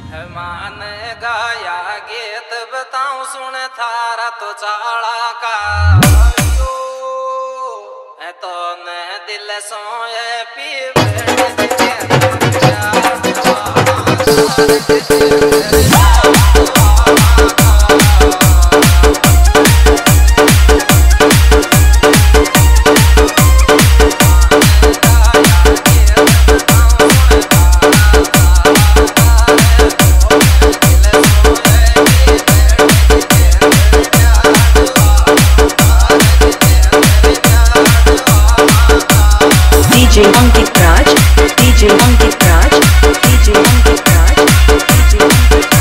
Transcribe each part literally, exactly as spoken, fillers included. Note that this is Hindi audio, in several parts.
माने गाया गीत बताऊं सुन थारा तो चाला का तो न दिल सोए पी D J Ankit Raj, D J Ankit Raj, D J Ankit Raj, D J Ankit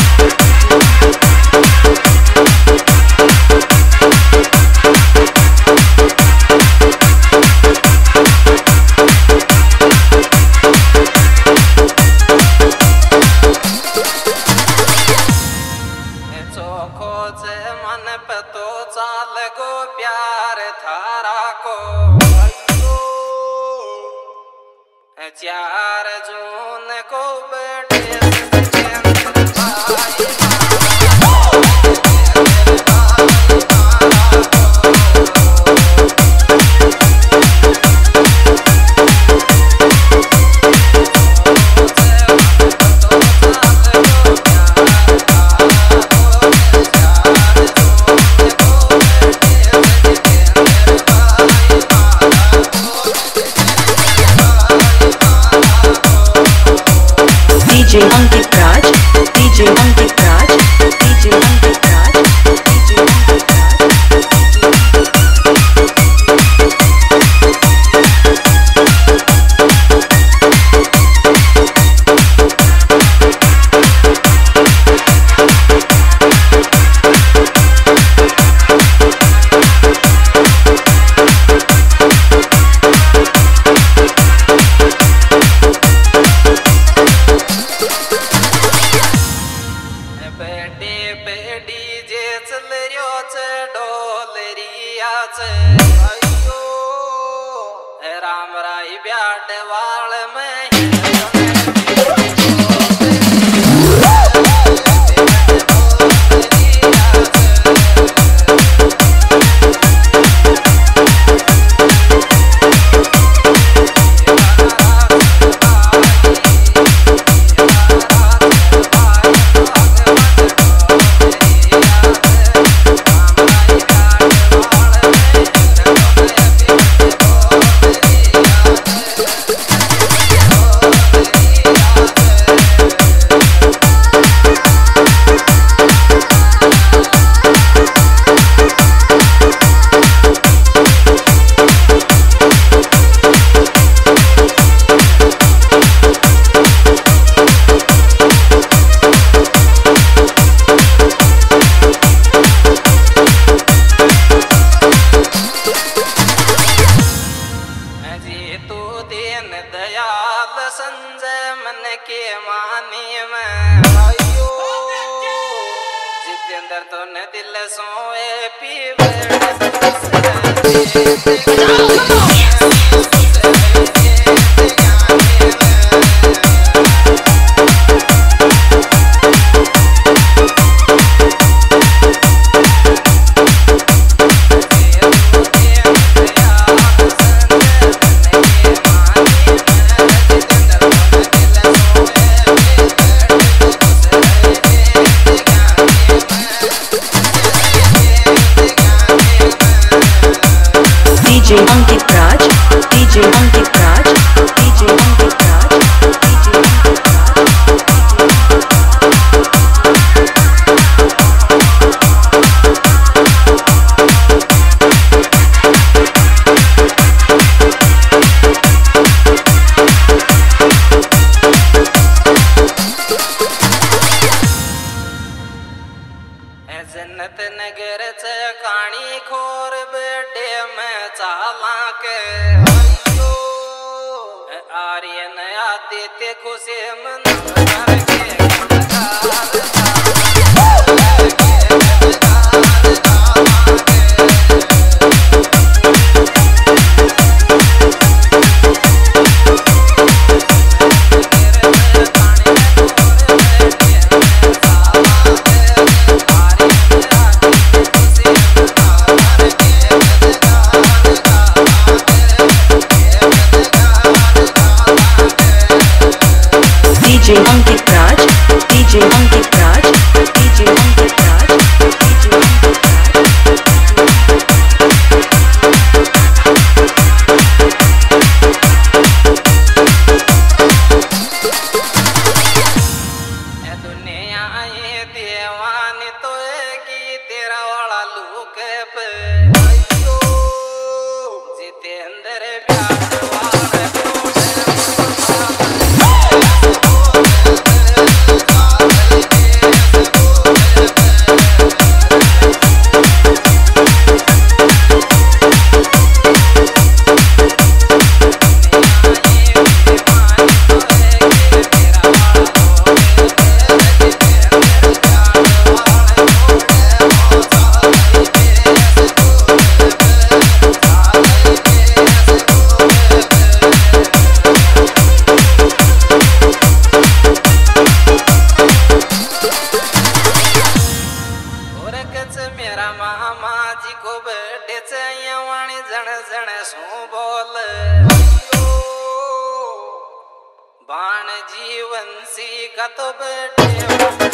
चोखो से मन पे तो चाल गो प्यार थारा को चार जून को बैठे D J Ankit Raj, D J Ankit Raj, D J Ankit Raj, D J Ankit Ram राई ब्याट वाल में दयाल संजय मन के मानी में जितेंद्र तो न दिल सोए पी D J Ankit Raj, D J Ankit Raj, D J Ankit Raj, D J Ankit जन्नत नगर से कानी खोर बेडे में चाला के आर्यन आदित्य खुशी मन के पानी DJ Ankit Raj, DJ Ankit Raj, DJ Ankit Raj, DJ Ankit Raj. मेरा मामा जी को बर्थडे चाहिए वाणी जन जन सो बोल बाण जीवन सी का तो birthday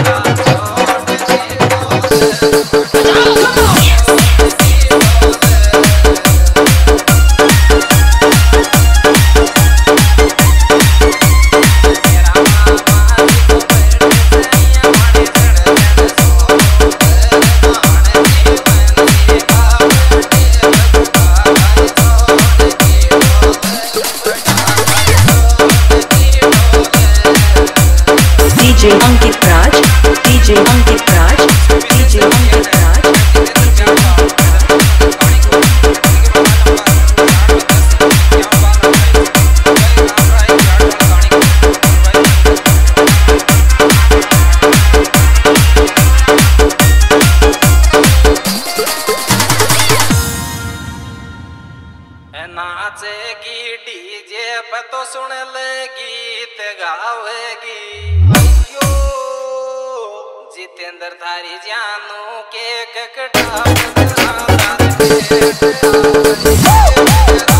DJ Ankit Raj, DJ Ankit Raj, DJ Ankit Raj, DJ Ankit Raj. नाचेगी डीजे पे तो सुन ले गीत गावेगी जितेंद्र थारी जानू के ककड़ा